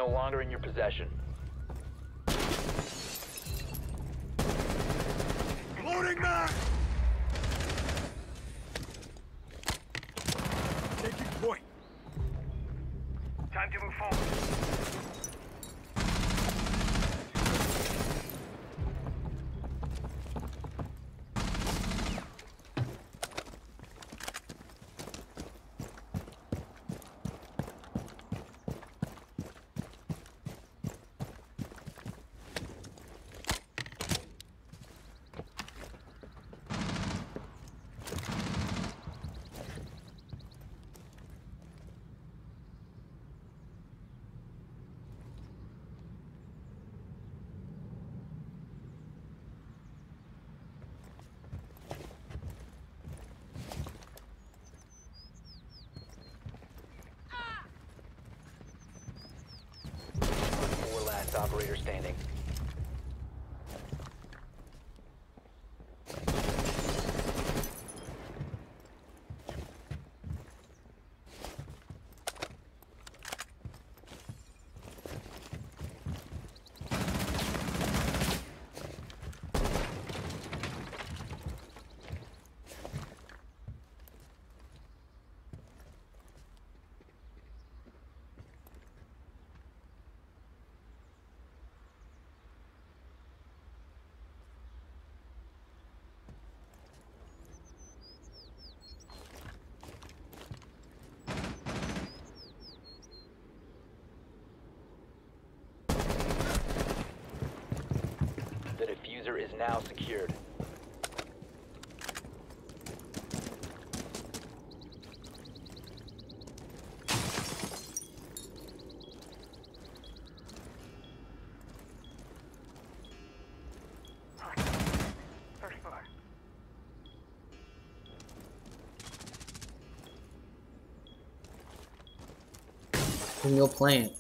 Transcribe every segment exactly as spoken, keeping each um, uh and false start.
no longer in your possession. Loading back! Taking point. Time to move forward. Operator standing. Is now secured. First floor. Single plant.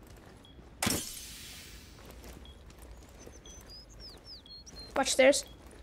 Watch stairs.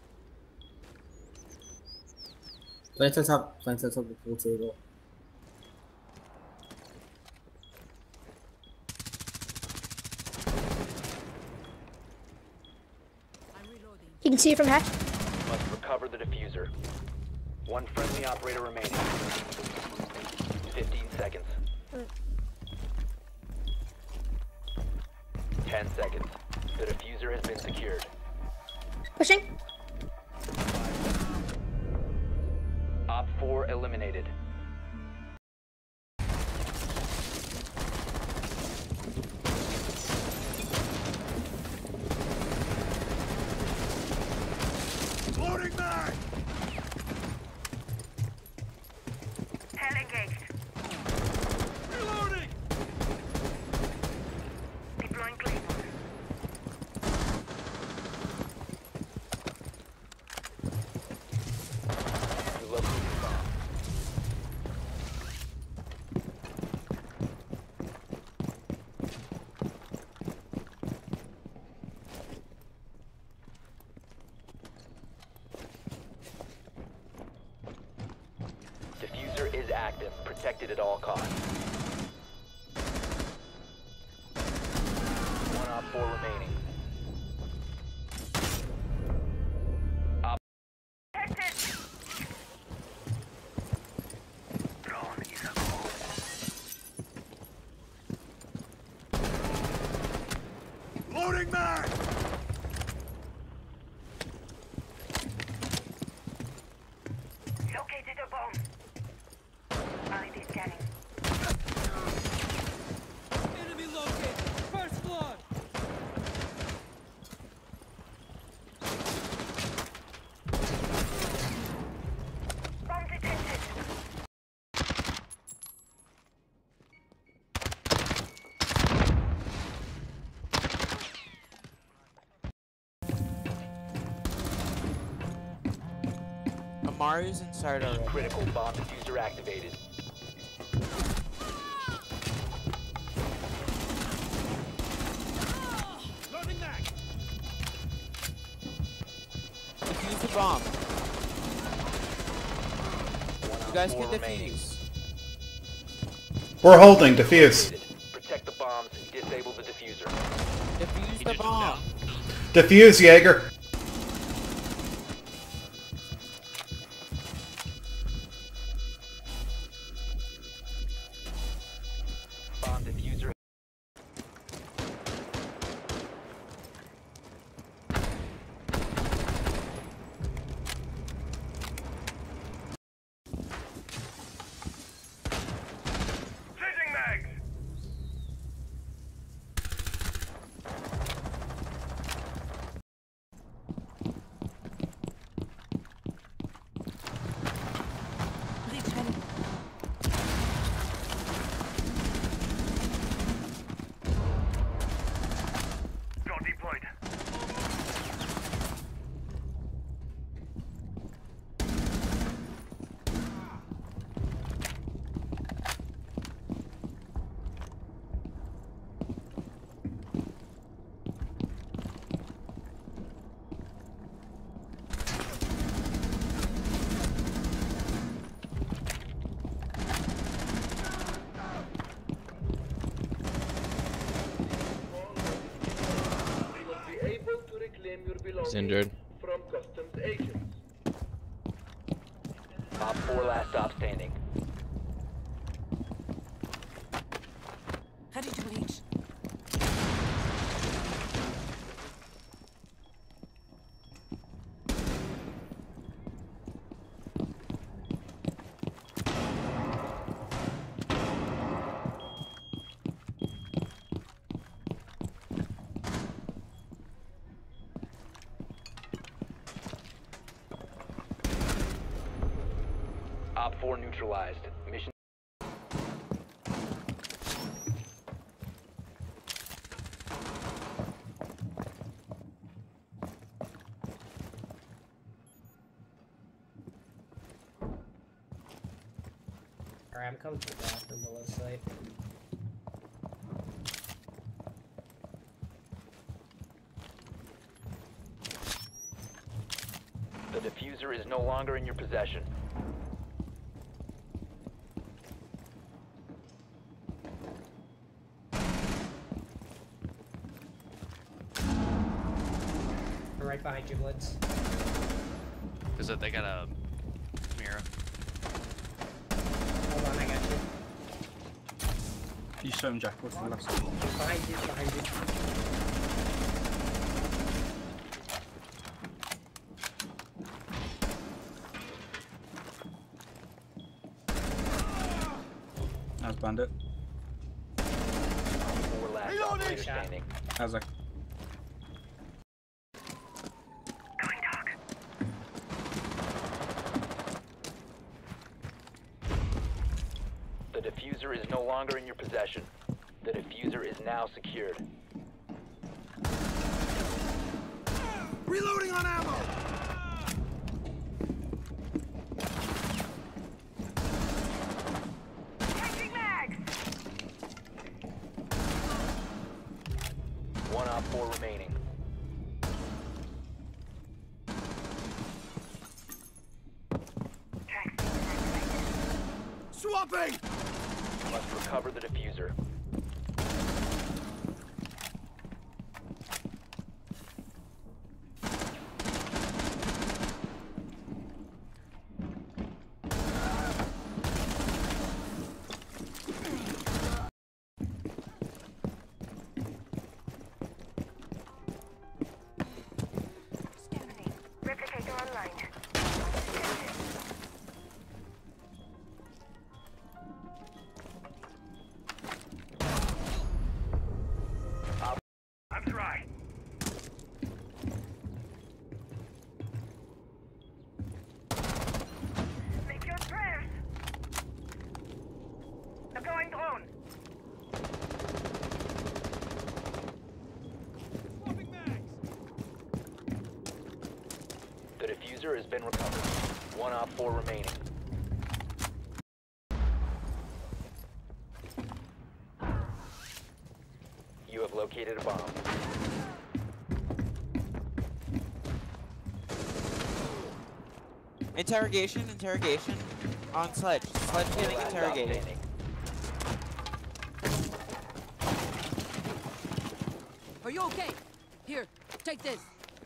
Plant on top. Plant on top of the pool table. You can see it from hatch. Must recover the diffuser. One friendly operator remaining. Fifteen seconds. Ten seconds. The diffuser has been secured. Pushing. Op four eliminated. Loading back! Hell engaged. Reloading! Deploying Claymore. Diffuser is active, protected at all costs. One op four remaining. Op Drone is a goal. Loading back! Located a bomb. I D scanning. Enemy located. First floor. Bomb detected. Amari's inside already. critical bomb diffuser activated. Loading back! Defuse the bomb. One You op guys four can remaining. defuse. We're holding defuse. Protect the bombs, disable the bomb. Defuse, Jaeger. Bomb diffuser. Changing mags. Got deployed. He's injured. From customs agents. Op four last stop standing. Ready to reach. Op four neutralized. Mission. Alright, I'm coming to the bathroom below site. The diffuser is no longer in your possession. I'm right behind you, Blitz. Is it they got a mirror? Hold on, I got you. You show him Jack, what's the last one? Behind you, behind you. How's Bandit? Four last operator standing. How's that? Going dark. The diffuser is no longer in your possession. The diffuser is now secured. Reloading on ammo. Changing mags. One op four remaining. Swapping. Must recover the diffuser. Scanning. Replicator online. I'm dry. Make your prayers. Deploying drone. Swapping mags. The diffuser has been recovered. One op four remaining. You have located a bomb. Interrogation, interrogation. On sledge. Sledge getting Last stop interrogated. standing. Are you okay? Here, take this.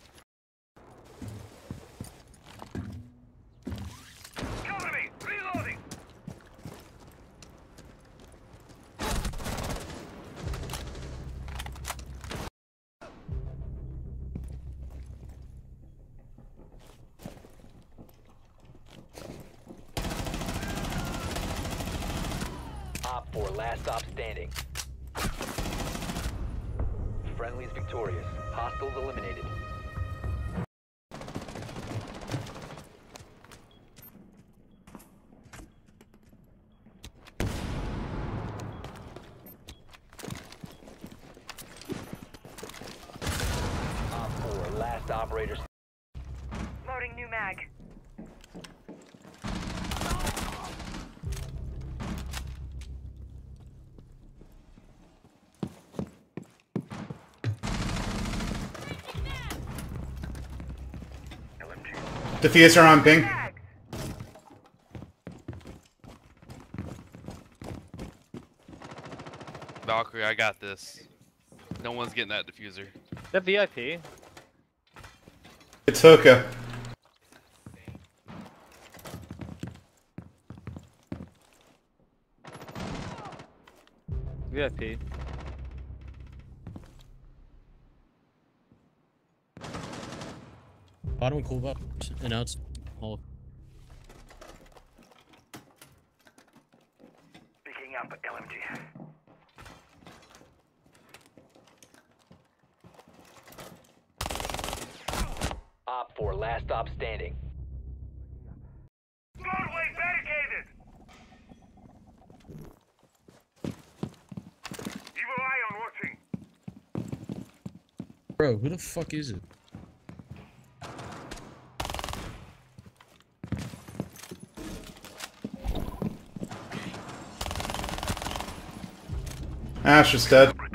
Cover me! Reloading! Op four, last stop standing. Friendly's victorious. Hostiles eliminated. Op four, last operator. Loading new mag. Diffuser on ping. Mags! Valkyrie, I got this. No one's getting that diffuser. The V I P. It's Hookah. V I P. Bottom cool up and out. Hall. Picking up L M G. Op four, last stop standing. Roadway barricaded! Evil eye on watching. Bro, who the fuck is it? Ash is dead.